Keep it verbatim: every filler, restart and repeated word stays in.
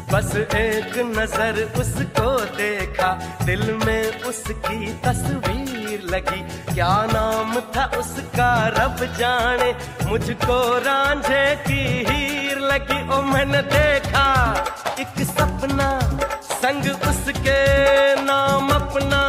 बस एक नजर उसको देखा, दिल में उसकी तस्वीर लगी। क्या नाम था उसका रब जाने, मुझको रांझे की हीर लगी। ओ मैंने देखा एक सपना, संग उसके नाम अपना,